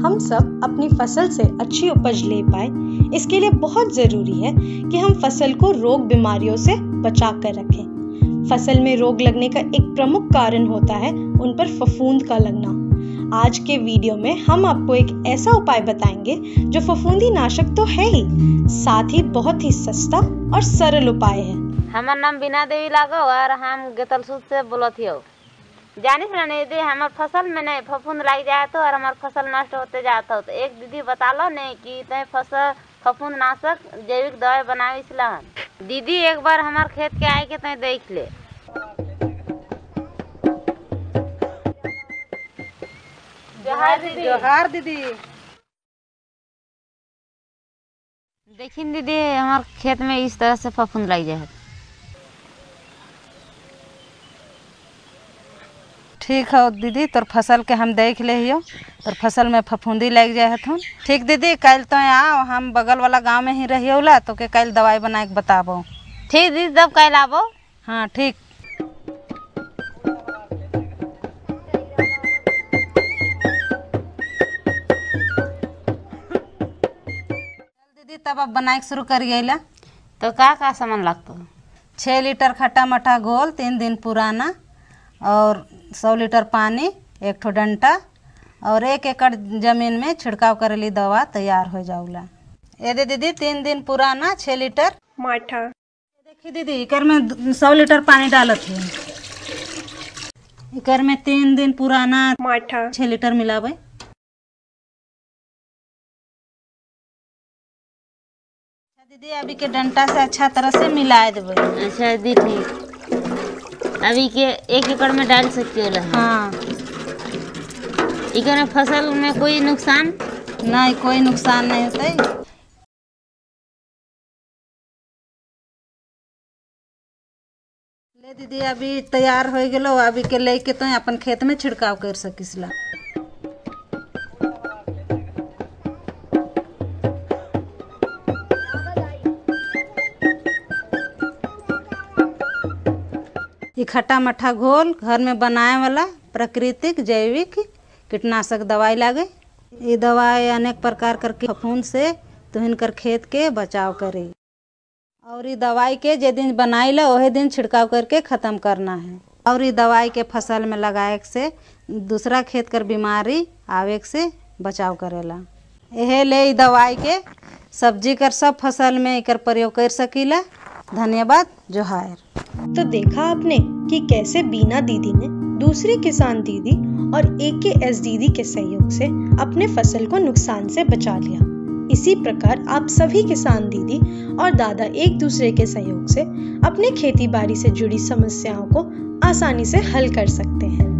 हम सब अपनी फसल से अच्छी उपज ले पाए, इसके लिए बहुत जरूरी है कि हम फसल को रोग बीमारियों से बचा कर रखें। फसल में रोग लगने का एक प्रमुख कारण होता है उन पर फफूंद का लगना। आज के वीडियो में हम आपको एक ऐसा उपाय बताएंगे जो फफूंदी नाशक तो है ही, साथ ही बहुत ही सस्ता और सरल उपाय है। हमार नाम बीना देवी लागो और हम गेतलसूद से बोलत हियो। जानिस ना यदि हमार फसल में नहीं फफूंद लग जाए तो और हमार फसल नष्ट होते जाता हो तो एक दीदी बता लो नहीं कि तय फसल फफूंद नाशक जैविक दवाई बनावे इसला। दीदी एक बार हमार खेत के आए के तय देख ले। जोहार दीदी। देखिन दीदी हमार खेत में इस तरह से फफूंद लग जाए। ठीक है दीदी, तोर फसल के हम देख ले हियो, तोर फसल में फफूंदी लग जाए हथुन। ठीक दीदी, कल तो आओ, हम बगल वाला गांव में ही रहियोला तो के कल दवाई बना के बताबो। ठीक दीदी, तब कल आबो। हाँ ठीक। दीदी तब अब बनाए के शुरू करिए ला। तो का सामान लगता है? 6 लीटर खट्टा मठा घोल 3 दिन पुराना और 100 लीटर पानी, 1 ठो डंटा और 1 एकड़ जमीन में छिड़काव करेली दवा तैयार हो जाऊला। ये दे दीदी 3 दिन पुराना 6 लीटर माठा। देखी दीदी इकर में 100 लीटर पानी डालत है। इकर में 3 दिन पुराना माठा 6 लीटर मिलावे। दीदी अभी के डंटा से अच्छा तरह से मिला देवे। अच्छा दीदी ठीक। अभी के 1 एकड़ में डाल सकते हो? हाँ। इकर फसल में कोई नुकसान नहीं, कोई नुकसान नहीं होता। ले दीदी अभी तैयार हो गेलो, अभी के लेके तो अपन खेत में छिड़काव कर सकिसला। खट्टा मट्ठा घोल घर में बनाए वाला प्राकृतिक जैविक कीटनाशक दवाई लागे। ये दवाई अनेक प्रकार करके फफूंद से तुहिन कर खेत के बचाव करे और ये दवाई के जे दिन बनाई ला वही दिन छिड़काव करके ख़त्म करना है। और ये दवाई के फसल में लगाए से दूसरा खेत कर बीमारी आवे से बचाव करेला। यह ले दवाई के सब्जी कर सब फसल में एकर प्रयोग कर सकीला। धन्यवाद। जोहार। तो देखा आपने कि कैसे बीना दीदी ने दूसरी किसान दीदी और AKS दीदी के सहयोग से अपने फसल को नुकसान से बचा लिया। इसी प्रकार आप सभी किसान दीदी और दादा एक दूसरे के सहयोग से अपने खेती बाड़ी से जुड़ी समस्याओं को आसानी से हल कर सकते हैं।